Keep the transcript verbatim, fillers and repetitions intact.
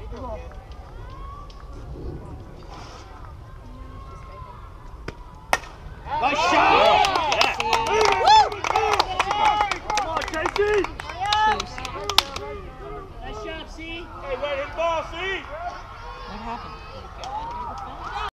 Nice shot! Come on, Casey! Nice job, C. Hey, let him ball, see? What happened?